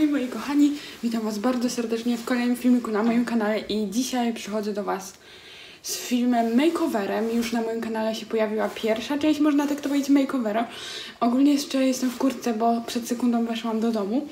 Hej moi kochani, witam was bardzo serdecznie w kolejnym filmiku na moim kanale i dzisiaj przychodzę do was z filmem makeoverem. Już na moim kanale się pojawiła pierwsza część, można tak to powiedzieć, makeoveru. Ogólnie jeszcze jestem w kurtce, bo przed sekundą weszłam do domu,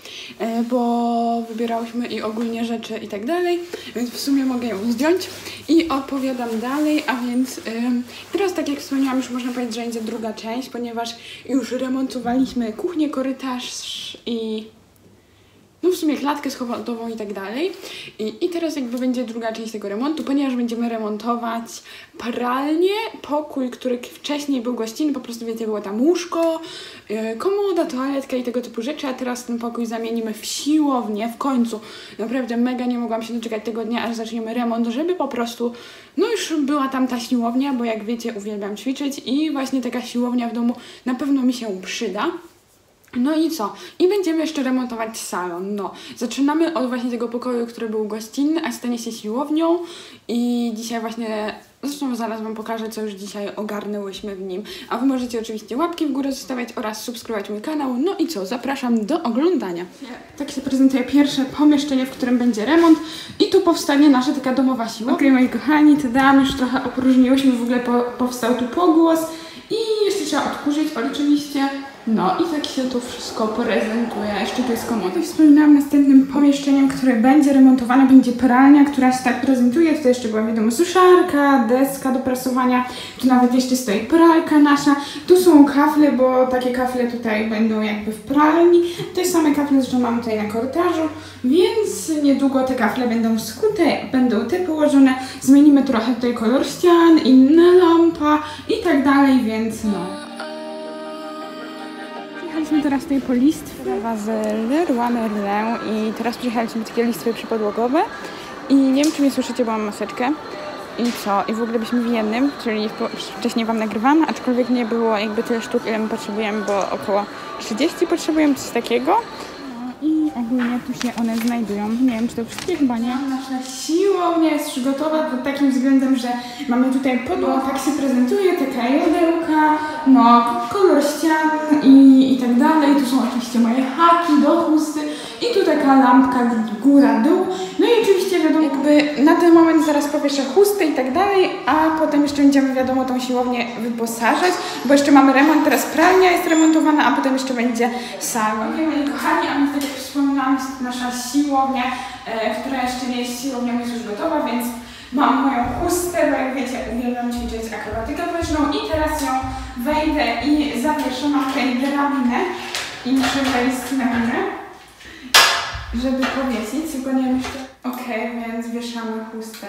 bo wybierałyśmy i ogólnie rzeczy i tak dalej, więc w sumie mogę ją zdjąć i opowiadam dalej, a więc teraz, tak jak wspomniałam, już można powiedzieć, że będzie druga część, ponieważ już remontowaliśmy kuchnię, korytarz i no w sumie klatkę schodową i tak dalej. I teraz jakby będzie druga część tego remontu, ponieważ będziemy remontować pralnię, pokój, który wcześniej był gościnny, po prostu wiecie, było tam łóżko, komoda, toaletka i tego typu rzeczy, a teraz ten pokój zamienimy w siłownię w końcu. Naprawdę mega nie mogłam się doczekać tego dnia, aż zaczniemy remont, żeby po prostu, no już była tam ta siłownia, bo jak wiecie, uwielbiam ćwiczyć i właśnie taka siłownia w domu na pewno mi się przyda. No i co? I będziemy jeszcze remontować salon. No, zaczynamy od właśnie tego pokoju, który był gościnny, a stanie się siłownią. I dzisiaj właśnie, zresztą zaraz wam pokażę, co już dzisiaj ogarnęłyśmy w nim. A wy możecie oczywiście łapki w górę zostawiać oraz subskrybować mój kanał. No i co? Zapraszam do oglądania. Tak się prezentuje pierwsze pomieszczenie, w którym będzie remont. I tu powstanie nasza taka domowa siłownia. Okej, moi kochani, tam już trochę opróżniłyśmy, w ogóle powstał tu pogłos. I jeszcze trzeba odkurzyć oczywiście. No i tak się to wszystko prezentuje. Jeszcze tu jest komoda. Wspominałam, następnym pomieszczeniem, które będzie remontowane, będzie pralnia, która się tak prezentuje. Tutaj jeszcze była, wiadomo, suszarka, deska do prasowania. Tu nawet jeszcze stoi pralka nasza. Tu są kafle, bo takie kafle tutaj będą jakby w pralni. Te same kafle zresztą mamy tutaj na korytarzu, więc niedługo te kafle będą skute, będą te położone. Zmienimy trochę tutaj kolor ścian, inna lampa i tak dalej, więc no. Przyjechaliśmy teraz tutaj po listwy z Leroy Merlin i teraz przyjechaliśmy takie listwy przypodłogowe i nie wiem, czy mnie słyszycie, bo mam maseczkę i co, i w ogóle byliśmy w jednym, czyli wcześniej wam nagrywam, aczkolwiek nie było jakby tyle sztuk, ile my potrzebujemy, bo około 30 potrzebujemy, coś takiego. I ogólnie tu się one znajdują. Nie wiem, czy to wszystkie, chyba nie. Nasza siłownia jest już gotowa pod takim względem, że mamy tutaj podłogę, tak się prezentuje, taka jodełka, no, kolor ścian i tak dalej. Tu są oczywiście moje haki do chusty i tu taka lampka góra-dół. No i oczywiście wiadomo, jakby na ten moment zaraz powieszę chustę i tak dalej, a potem jeszcze będziemy, wiadomo, tą siłownię wyposażać, bo jeszcze mamy remont, teraz pralnia jest remontowana, a potem jeszcze będzie salon. Okej, moi kochani, a więc tak jak wspominałam, jest nasza siłownia, która jeszcze nie jest siłownią, jest już gotowa, więc mam moją chustę, bo jak wiecie, uwielbiam ćwiczyć akrobatykę wyżną i teraz ją wejdę i zawieszę, mam tutaj drabinę i muszę wejść na górę, żeby powiesić, tylko nie wiem jeszcze. Okej, więc wieszamy chustę.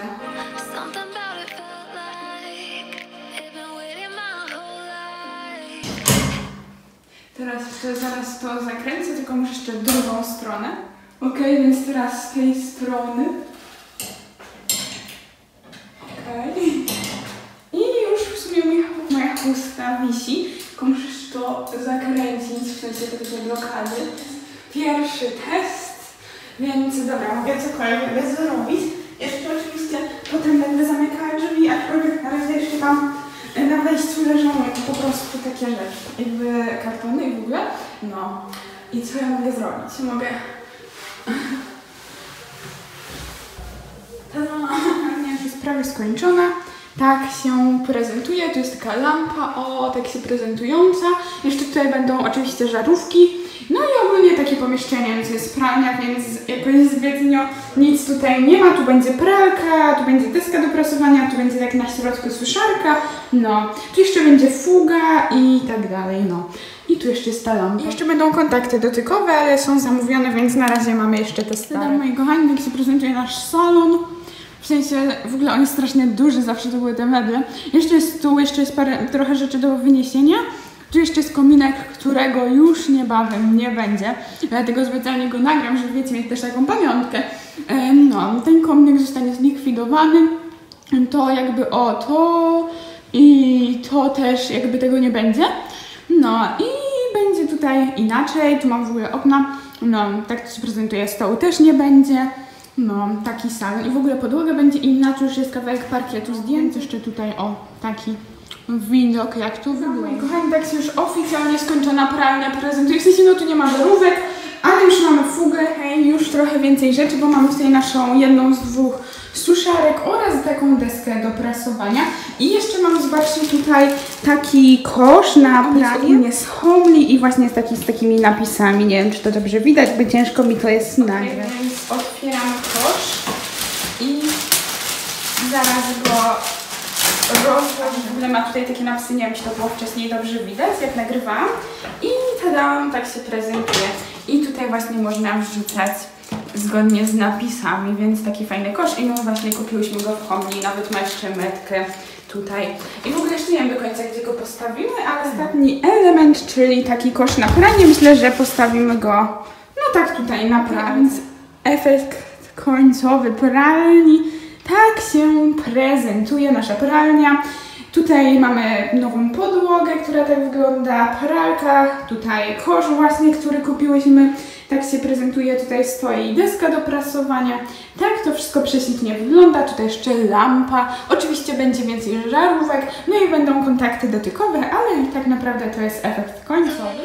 Teraz jeszcze zaraz to zakręcę, tylko muszę jeszcze drugą stronę. Okej, więc teraz z tej strony. Okej. I już w sumie moja chusta wisi, tylko muszę to zakręcić, w sensie te takie blokady. Pierwszy test, więc dobra, mogę cokolwiek zrobić. Jeszcze oczywiście potem będę zamykała drzwi, aczkolwiek na razie jeszcze tam na wejściu leżą po prostu takie rzeczy, jakby kartony i w ogóle. No. I co ja mogę zrobić? Mogę... Nie, jest prawie skończona. Tak się prezentuje. Tu jest taka lampa, o, tak się prezentująca. Jeszcze tutaj będą oczywiście żarówki. No i ogólnie takie pomieszczenie, więc jest pralnia, więc jakoś zbytnio nic tutaj nie ma. Tu będzie pralka, tu będzie deska do prasowania, tu będzie tak na środku suszarka, no. Tu jeszcze będzie fuga i tak dalej, no. I tu jeszcze jest ta lampa. I jeszcze będą kontakty dotykowe, ale są zamówione, więc na razie mamy jeszcze te stare. Moi kochani, tak się prezentuje nasz salon. W sensie, w ogóle on jest strasznie duży, zawsze to były te meble. Jeszcze jest tu, jeszcze jest trochę rzeczy do wyniesienia. Tu jeszcze jest kominek, którego już niebawem nie będzie, dlatego specjalnie go nagram, żeby wiecie, mieć też taką pamiątkę. No, ten kominek zostanie zlikwidowany, to jakby o to i to też jakby tego nie będzie. No i będzie tutaj inaczej, tu mam w ogóle okna, no tak to się prezentuje, stołu też nie będzie. No, taki salon i w ogóle podłoga będzie inna, tu już jest kawałek parkietu zdjęty, jeszcze tutaj o, taki widok, jak to wygląda. Kochani, tak się już oficjalnie skończona pralnia prezentuje, w sensie, no tu nie ma żarówek, Ale już mamy fugę, hej, już trochę więcej rzeczy, bo mamy tutaj naszą jedną z 2 suszarek oraz taką deskę do prasowania. I jeszcze mamy, zobaczcie, tutaj taki kosz na pranie z Homely i właśnie jest taki z takimi napisami. Nie wiem, czy to dobrze widać, bo ciężko mi to jest nagrać. Więc otwieramy kosz i zaraz go rozłożę. W ogóle ma tutaj takie napisy, nie wiem, czy to było wcześniej dobrze widać, jak nagrywałam. I tada, tak się prezentuje. I tutaj właśnie można wrzucać zgodnie z napisami, więc taki fajny kosz. I my właśnie kupiłyśmy go w Homely, nawet ma jeszcze metkę tutaj. I w ogóle jeszcze nie wiem do końca, gdzie go postawimy, ale ostatni element, czyli taki kosz na pranie, myślę, że postawimy go, no tak tutaj na pranie. Więc efekt końcowy pralni. Tak się prezentuje nasza pralnia. Tutaj mamy nową podłogę, która tak wygląda, pralka, tutaj kosz właśnie, który kupiłyśmy. Tak się prezentuje, tutaj stoi deska do prasowania. Tak to wszystko prześlicznie wygląda, tutaj jeszcze lampa. Oczywiście będzie więcej żarówek, no i będą kontakty dotykowe, ale tak naprawdę to jest efekt końcowy.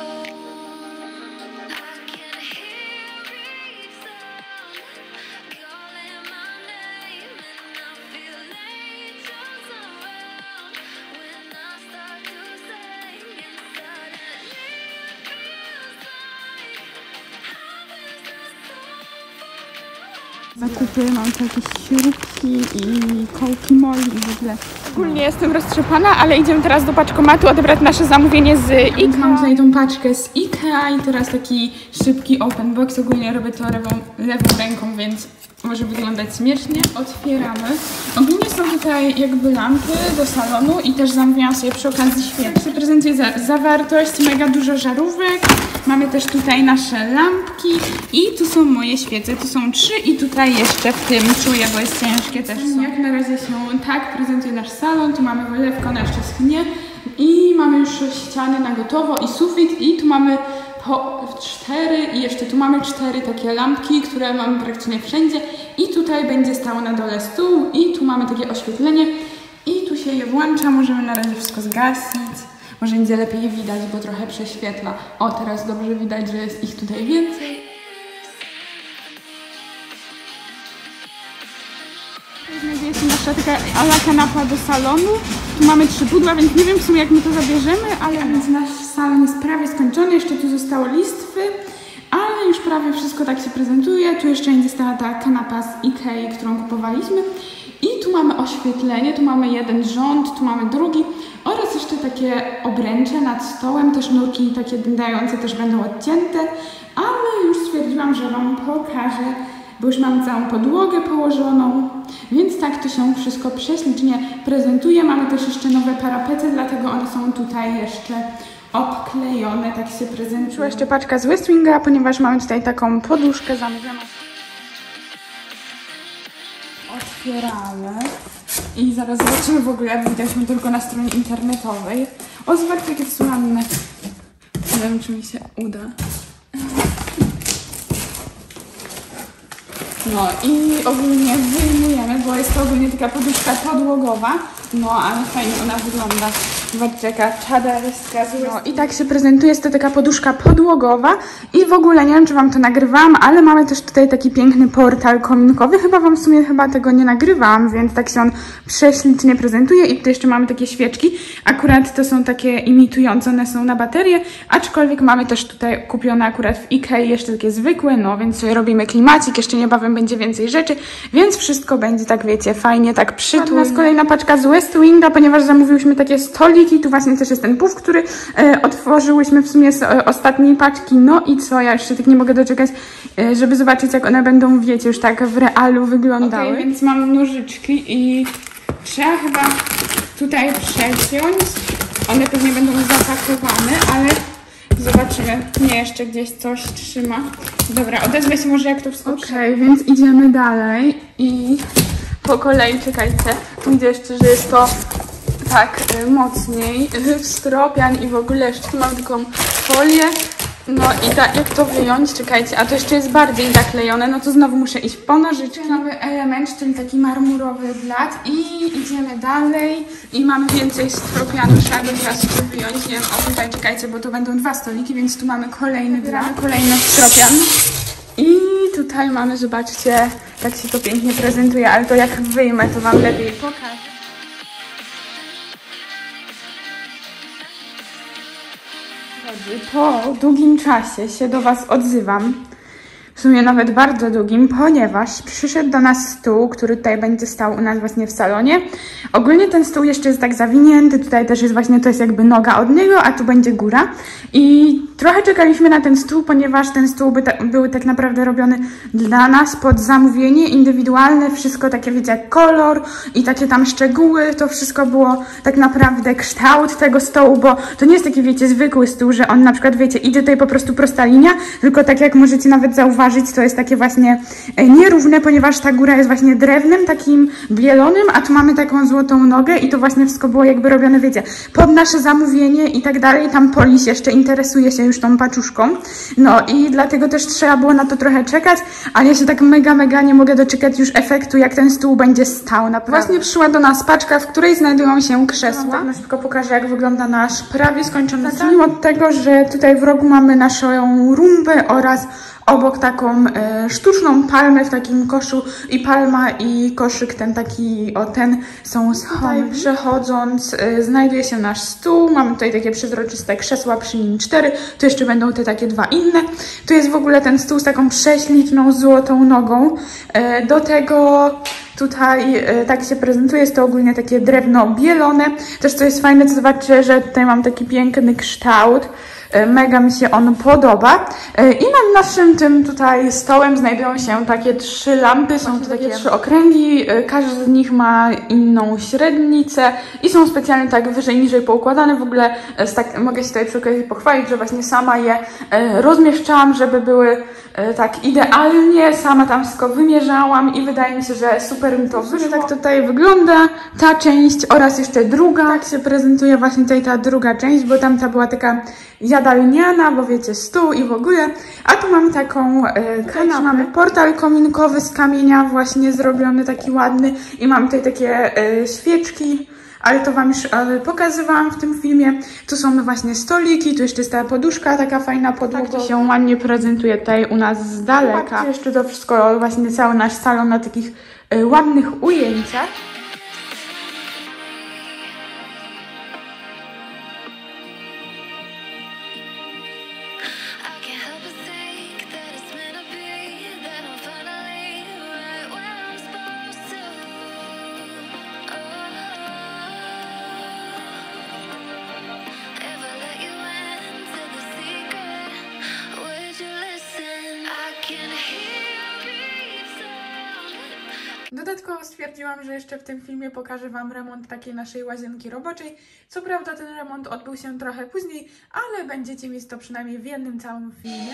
Zakupy, mam tu jakieś śrubki i kołki moli i w ogóle. Ogólnie jestem roztrzepana, ale idziemy teraz do paczkomatu odebrać nasze zamówienie z IKEA. Mam tutaj tą paczkę z IKEA i teraz taki szybki open box. Ogólnie robię to lewą ręką, więc może wyglądać śmiesznie. Otwieramy. Ogólnie są tutaj jakby lampy do salonu i też zamówiłam sobie przy okazji świeczki. Prezentuje zawartość, mega dużo żarówek. Mamy też tutaj nasze lampki i tu są moje świece, tu są 3 i tutaj jeszcze w tym czuję, bo jest ciężkie też są. Jak na razie się tak prezentuje nasz salon, tu mamy wylewkę, ona jeszcze schnie i mamy już ściany na gotowo i sufit i tu mamy po 4 i jeszcze tu mamy 4 takie lampki, które mamy praktycznie wszędzie i tutaj będzie stało na dole stół i tu mamy takie oświetlenie i tu się je włącza, możemy na razie wszystko zgasić. Może będzie lepiej widać, bo trochę prześwietla. O, teraz dobrze widać, że jest ich tutaj więcej. Znajduje się nasza taka ala kanapa do salonu. Tu mamy 3 pudła, więc nie wiem w sumie jak my to zabierzemy, ale więc nasz salon jest prawie skończony. Jeszcze tu zostało listwy, ale już prawie wszystko tak się prezentuje. Tu jeszcze będzie stała ta kanapa z Ikei, którą kupowaliśmy. I tu mamy oświetlenie, tu mamy jeden rząd, tu mamy drugi oraz jeszcze takie obręcze nad stołem, te sznurki takie dędające też będą odcięte, ale już stwierdziłam, że Wam pokażę, bo już mamy całą podłogę położoną, więc tak to się wszystko prześlicznie prezentuje. Mamy też jeszcze nowe parapety, dlatego one są tutaj jeszcze obklejone, tak się prezentuje. Jeszcze paczka z Westwinga, ponieważ mamy tutaj taką poduszkę zamówioną. Otwieramy i zaraz zobaczymy w ogóle, jak widzieliśmy tylko na stronie internetowej. O, zobaczcie, jakie to są ładne. Nie wiem, czy mi się uda. No i ogólnie wyjmujemy, bo jest to ogólnie taka poduszka podłogowa. No, ale fajnie ona wygląda. Zobaczcie, jaka czaderska. No i tak się prezentuje, jest to taka poduszka podłogowa. I w ogóle, nie wiem, czy Wam to nagrywałam, ale mamy też tutaj taki piękny portal kominkowy. Chyba Wam w sumie tego nie nagrywałam, więc tak się on prześlicznie prezentuje. I tutaj jeszcze mamy takie świeczki. Akurat to są takie imitujące, one są na baterię. Aczkolwiek mamy też tutaj kupione akurat w Ikei jeszcze takie zwykłe, no więc sobie robimy klimacik. Jeszcze niebawem będzie więcej rzeczy, więc wszystko będzie tak, wiecie, fajnie, tak przytulnie. Nas kolejna paczka z Westwinga, ponieważ zamówiłyśmy takie stoliki. Tu właśnie też jest ten puf, który otworzyłyśmy w sumie z ostatniej paczki. No i co, ja jeszcze tak nie mogę doczekać, żeby zobaczyć, jak one będą, wiecie, już tak w realu wyglądały. Okay, więc mam nożyczki i trzeba chyba tutaj przeciąć. One pewnie będą zapakowane, ale zobaczymy. Nie, jeszcze gdzieś coś trzyma. Dobra, odezwę się może, jak to wszystko Okej, więc idziemy dalej i po kolei, czekajcie, widzę jeszcze, że jest to tak mocniej, stropian i w ogóle jeszcze tu mam taką folię No i tak, jak to wyjąć? Czekajcie, a to jeszcze jest bardziej zaklejone, no to znowu muszę iść po nożyczki. Nowy element, czyli taki marmurowy blat i idziemy dalej i mamy więcej stropianu, trzeba go teraz wyjąć. Nie wiem, o tutaj czekajcie, bo to będą 2 stoliki, więc tu mamy kolejny blat, kolejny stropian. I tutaj mamy, zobaczcie, tak się to pięknie prezentuje, ale to jak wyjmę, to wam lepiej pokażę. Po długim czasie się do was odzywam, w sumie nawet bardzo długim, ponieważ przyszedł do nas stół, który tutaj będzie stał u nas właśnie w salonie. Ogólnie ten stół jeszcze jest tak zawinięty, tutaj też jest właśnie, to jest jakby noga od niego, a tu będzie góra. I trochę czekaliśmy na ten stół, ponieważ ten stół był tak naprawdę robiony dla nas pod zamówienie, indywidualne, wszystko takie, wiecie, jak kolor i takie tam szczegóły, to wszystko było tak naprawdę kształt tego stołu, bo to nie jest taki, wiecie, zwykły stół, że on na przykład, wiecie, idzie tutaj po prostu prosta linia, tylko tak jak możecie nawet zauważyć, to jest takie właśnie nierówne, ponieważ ta góra jest właśnie drewnem, takim bielonym, a tu mamy taką złotą nogę i to właśnie wszystko było jakby robione, wiecie, pod nasze zamówienie i tak dalej. Tam Polis jeszcze interesuje się już tą paczuszką, no i dlatego też trzeba było na to trochę czekać, ale ja się tak mega nie mogę doczekać już efektu, jak ten stół będzie stał, naprawdę. Właśnie przyszła do nas paczka, w której znajdują się krzesła. Tak na szybko pokażę, jak wygląda nasz prawie skończony stół. Mimo tego, że tutaj w rogu mamy naszą rumbę oraz obok taką sztuczną palmę w takim koszu i palma i koszyk ten taki, ten są schody. Przechodząc znajduje się nasz stół, mamy tutaj takie przezroczyste krzesła przy nim 4, tu jeszcze będą te takie 2 inne. Tu jest w ogóle ten stół z taką prześliczną złotą nogą. Do tego tutaj tak się prezentuje, jest to ogólnie takie drewno bielone. Też co jest fajne, to zobaczcie, że tutaj mam taki piękny kształt. Mega mi się on podoba. I nad naszym tym tutaj stołem znajdują się takie 3 lampy. Są to takie 3 okręgi. Każdy z nich ma inną średnicę i są specjalnie tak wyżej, niżej poukładane. W ogóle mogę się tutaj przy okazji pochwalić, że właśnie sama je rozmieszczałam, żeby były tak idealnie. Sama tam wszystko wymierzałam i wydaje mi się, że super mi to wyszło. Tak tutaj wygląda ta część oraz jeszcze druga. Tak się prezentuje właśnie tutaj ta druga część, bo tamta była taka jadalniana, bo wiecie, stół i w ogóle. A tu mamy taką kanapę. Mamy portal kominkowy z kamienia właśnie zrobiony, taki ładny i mamy tutaj takie świeczki, ale to wam już pokazywałam w tym filmie. Tu są właśnie stoliki, tu jeszcze jest ta poduszka, taka fajna podłoga. Tak to się ładnie prezentuje tutaj u nas z daleka. Patrzcie, jeszcze to wszystko, właśnie cały nasz salon na takich ładnych ujęciach. Dodatkowo stwierdziłam, że jeszcze w tym filmie pokażę wam remont takiej naszej łazienki roboczej. Co prawda ten remont odbył się trochę później, ale będziecie mieć to przynajmniej w jednym całym filmie.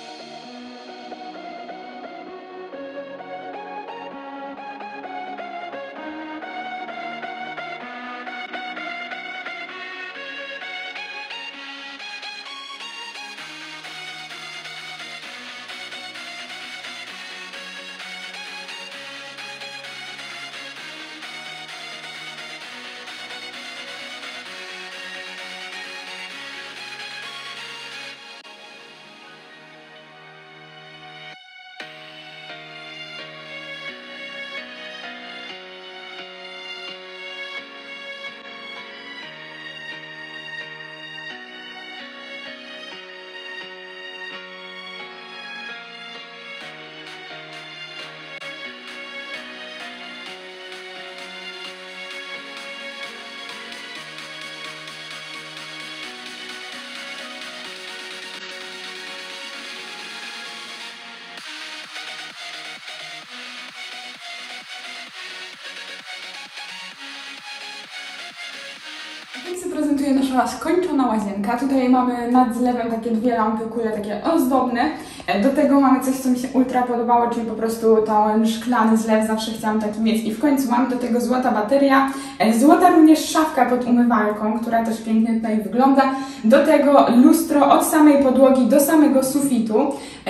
Tak się prezentuje nasza skończona łazienka. Tutaj mamy nad zlewem takie 2 lampy kule, takie ozdobne. Do tego mamy coś, co mi się ultra podobało, czyli po prostu ten szklany zlew, zawsze chciałam taki mieć i w końcu mam do tego złota bateria, złota również szafka pod umywalką, która też pięknie tutaj wygląda, do tego lustro od samej podłogi do samego sufitu.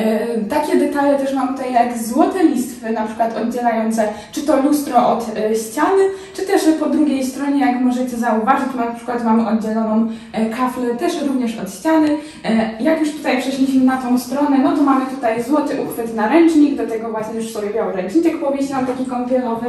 Takie detale też mam tutaj jak złote listwy, na przykład oddzielające czy to lustro od ściany, czy też po drugiej stronie, jak możecie zauważyć, na przykład mamy oddzieloną kaflę też również od ściany. Jak już tutaj przeszliśmy na tą stronę, no to mamy tutaj złoty uchwyt na ręcznik, do tego właśnie już sobie biały ręczniczek powiesiłam, taki kąpielowy.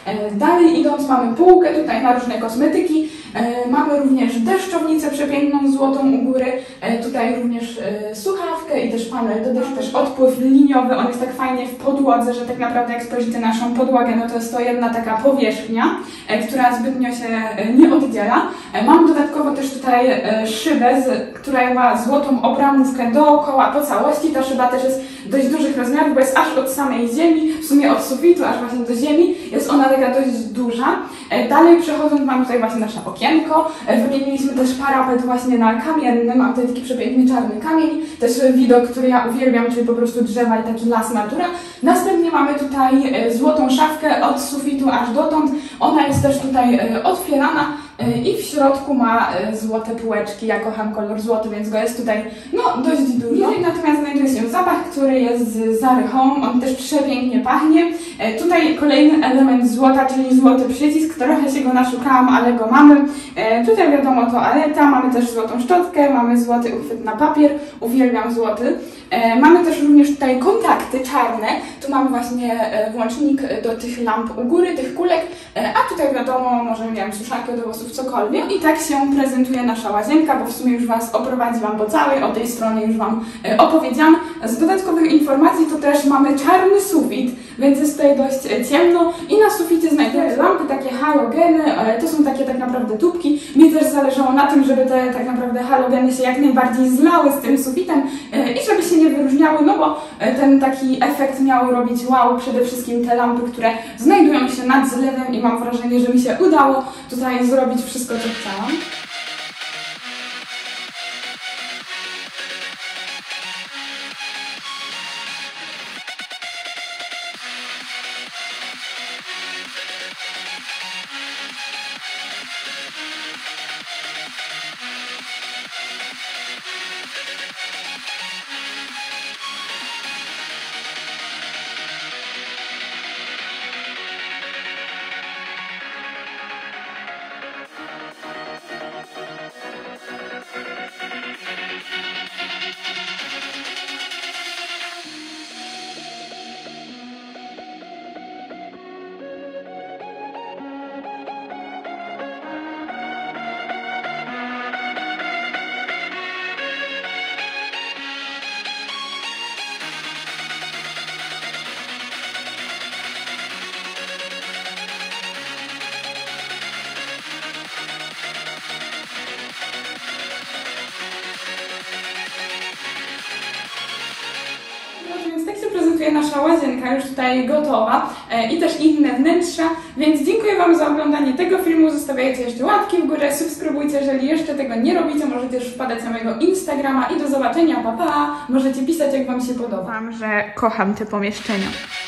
Dalej idąc mamy półkę tutaj na różne kosmetyki. Mamy również deszczownicę przepiękną, złotą u góry, tutaj również słuchawkę i też panel do deszczu, też odpływ liniowy, on jest tak fajnie w podłodze, że tak naprawdę jak spojrzycie na naszą podłogę, no to jest to jedna taka powierzchnia, która zbytnio się nie oddziela. Mam dodatkowo też tutaj szybę, która ma złotą obramówkę dookoła po całości. Ta szyba też jest dość dużych rozmiarów, bo jest aż od samej ziemi, w sumie od sufitu aż właśnie do ziemi, jest ona taka dość duża. Dalej przechodząc mamy tutaj właśnie nasze okienko, wymieniliśmy też parapet właśnie na kamienny, mam tutaj taki przepiękny czarny kamień, też widok, który ja uwielbiam, czyli po prostu drzewa i taki las, natura. Następnie mamy tutaj złotą szafkę od sufitu aż dotąd, ona jest też tutaj otwierana i w środku ma złote półeczki, ja kocham kolor złoty, więc go jest tutaj no dość dużo. Natomiast znajduje się zapach, który jest z Zary Home, on też przepięknie pachnie. Tutaj kolejny element złota, czyli złoty przycisk, trochę się go naszukałam, ale go mamy. Tutaj wiadomo toaleta, mamy też złotą szczotkę, mamy złoty uchwyt na papier, uwielbiam złoty. Mamy też również tutaj kontakty czarne, tu mamy właśnie włącznik do tych lamp u góry, tych kulek, a tutaj wiadomo, może nie wiem, suszarkę do włosów, cokolwiek. I tak się prezentuje nasza łazienka, bo w sumie już Was oprowadziłam po całej, o tej stronie już Wam opowiedziałam. Z dodatkowych informacji to też mamy czarny sufit, więc jest tutaj dość ciemno i na suficie znajdują się lampy, takie halogeny, to są takie tak naprawdę tubki. Mi też zależało na tym, żeby te tak naprawdę halogeny się jak najbardziej zlały z tym sufitem i żeby się nie wyróżniały, no bo ten taki efekt miał robić wow, przede wszystkim te lampy, które znajdują się nad zlewem i mam wrażenie, że mi się udało tutaj zrobić wszystko, co chciałam. Więc tak się prezentuje nasza łazienka, już tutaj gotowa i też inne wnętrza, więc dziękuję Wam za oglądanie tego filmu, zostawiajcie jeszcze łapki w górę, subskrybujcie, jeżeli jeszcze tego nie robicie, możecie też wpadać na mojego Instagrama i do zobaczenia, pa pa! Możecie pisać, jak Wam się podoba. Że kocham te pomieszczenia.